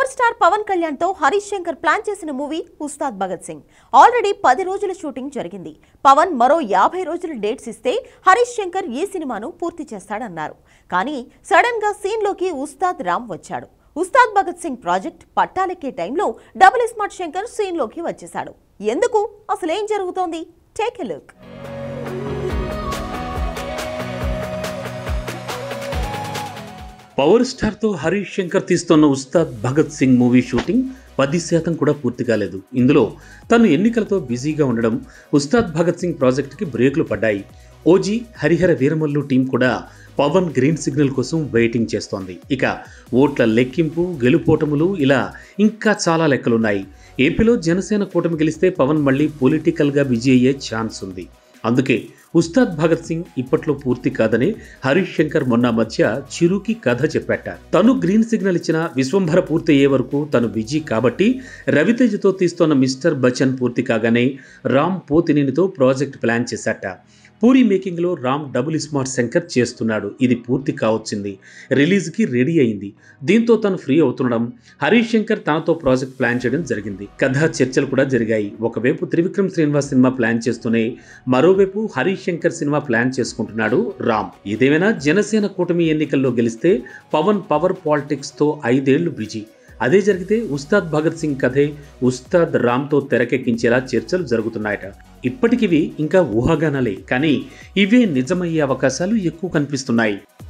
Power star Pawan Kalyan తో Harish Shankar plan చేసిన movie Ustaad Bhagat Singh already 10 రోజుల షూటింగ్ జరిగింది. పవన్ మరో 50 రోజుల డేట్స్ ఇస్తే హరీష్ శంకర్ ఈ సినిమాను పూర్తి చేస్తాడన్నారు. కానీ సడన్ గా సీన్ లోకి ఉస్తాద్ రామ్ వచ్చాడు. ఉస్తాద్ భగత్ సింగ్ ప్రాజెక్ట్ పట్టాలెక్కే టైంలో డబుల్ స్మార్ట్ శంకర్ సీన్ లోకి వచ్చేశాడు. ఎందుకు, అసలేం జరుగుతోంది? Take a look. Power star తో హరీష్ శంకర్ తీస్తున్న ఉస్తాద్ భగత్ సింగ్ మూవీ షూటింగ్ 10% కూడా పూర్తి కాలేదు. ఇందులో తను ఎన్నికలతో బిజీగా ఉండడం ఉస్తాద్ భగత్ సింగ్ ప్రాజెక్టుకి బ్రేకులు పడ్డాయి. ఓజీ, హరిహర వీరమల్లు టీం కూడా పవన్ గ్రీన్ సిగ్నల్ కోసం వెయిటింగ్ చేస్తోంది. ఇక ఓట్ల లెక్కింపు, గెలుపోటములు, ఇలా ఇంకా చాలా లెక్కలున్నాయి. ఏపీలో జనసేన కూటమి గెలిస్తే పవన్ మళ్ళీ పొలిటికల్గా బిజీ అయ్యే ఛాన్స్ ఉంది. అందుకే ఉస్తాద్ భగత్ సింగ్ ఇప్పట్లో పూర్తి కాదని హరీష్ శంకర్ మొన్న మధ్య చిరుకి కథ చెప్పాట. తను గ్రీన్ సిగ్నల్ ఇచ్చిన విశ్వంభర పూర్తి అయ్యే వరకు తను బిజీ కాబట్టి రవితేజతో తీస్తున్న మిస్టర్ బచ్చన్ పూర్తి కాగానే రామ్ పోతినేనితో ప్రాజెక్ట్ ప్లాన్ చేశాట. పూరి మేకింగ్లో రామ్ డబుల్ స్మార్ట్ శంకర్ చేస్తున్నాడు. ఇది పూర్తి కావచ్చింది, రిలీజ్కి రెడీ అయింది. దీంతో తను ఫ్రీ అవుతుండడం, హరీష్ శంకర్ తనతో ప్రాజెక్ట్ ప్లాన్ చేయడం జరిగింది. కథ చర్చలు కూడా జరిగాయి. ఒకవైపు త్రివిక్రమ్ శ్రీనివాస్ సినిమా ప్లాన్ చేస్తూనే మరోవైపు హరీష్ శంకర్ సినిమా ప్లాన్ చేసుకుంటున్నాడు రామ్. ఇదేమైనా జనసేన కూటమి ఎన్నికల్లో గెలిస్తే పవన్ పవర్ పాలిటిక్స్తో 5 ఏళ్లు బిజీ. అదే జరిగితే ఉస్తాద్ భగత్ సింగ్ కథే ఉస్తాద్ రామ్తో తెరకెక్కించేలా చర్చలు జరుగుతున్నాయట. ఇప్పటికివి ఇంకా ఊహాగానాలే, కానీ ఇవే నిజమయ్యే అవకాశాలు ఎక్కువ కనిపిస్తున్నాయి.